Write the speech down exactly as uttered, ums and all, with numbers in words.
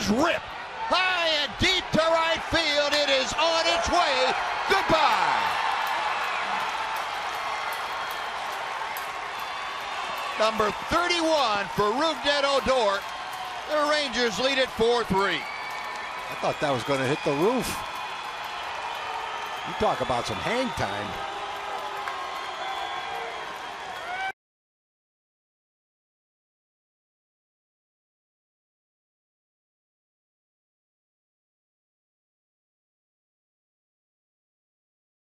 is ripped. High and deep to right field. It is on its way. Goodbye. Number thirty-one for Rougned Odor. The Rangers lead it four three. I thought that was going to hit the roof. You talk about some hang time.